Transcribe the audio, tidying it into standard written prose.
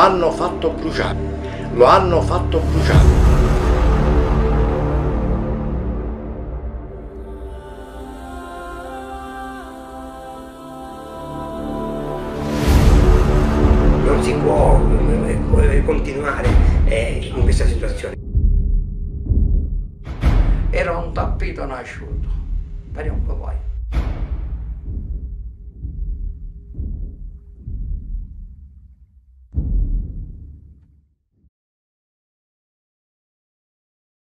hanno fatto bruciare, lo hanno fatto bruciare. Non si può continuare in questa situazione. Era un tappeto nasciuto, vediamo poi.